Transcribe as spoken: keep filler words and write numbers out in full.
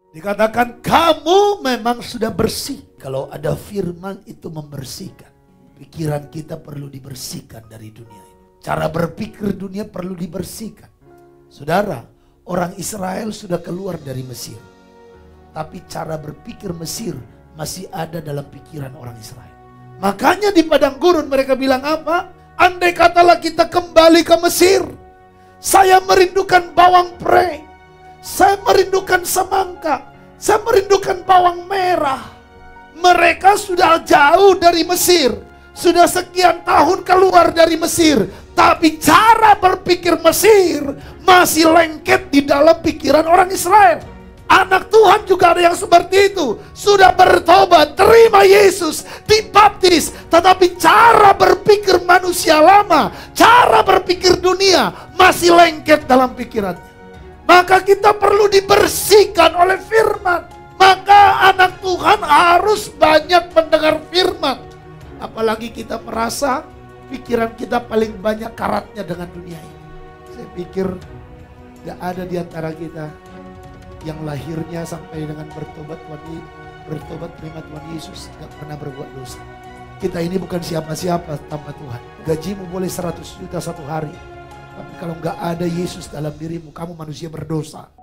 Dikatakan kamu memang sudah bersih. Kalau ada firman itu membersihkan. Pikiran kita perlu dibersihkan dari dunia ini. Cara berpikir dunia perlu dibersihkan. Saudara, orang Israel sudah keluar dari Mesir. Tapi cara berpikir Mesir masih ada dalam pikiran orang Israel. Makanya di padang gurun mereka bilang apa? Andai katalah kita kembali ke Mesir. Saya merindukan bawang pre. Saya merindukan semangka. Saya merindukan bawang merah. Mereka sudah jauh dari Mesir. Sudah sekian tahun keluar dari Mesir. Tapi cara berpikir Mesir masih lengket di dalam pikiran orang Israel. Anak Tuhan juga ada yang seperti itu. Sudah bertobat, terima Yesus, dibaptis. Tetapi cara berpikir manusia lama, cara berpikir dunia masih lengket dalam pikirannya. Maka kita perlu dibersihkan oleh firman. Maka anak Tuhan harus banyak mendengar firman. Apalagi kita merasa pikiran kita paling banyak karatnya dengan dunia ini. Saya pikir gak ada di antara kita yang lahirnya sampai dengan bertobat Tuhan, bertobat terima Tuhan Yesus, gak pernah berbuat dosa. Kita ini bukan siapa-siapa tanpa Tuhan. Gajimu boleh seratus juta satu hari, tapi kalau gak ada Yesus dalam dirimu, kamu manusia berdosa.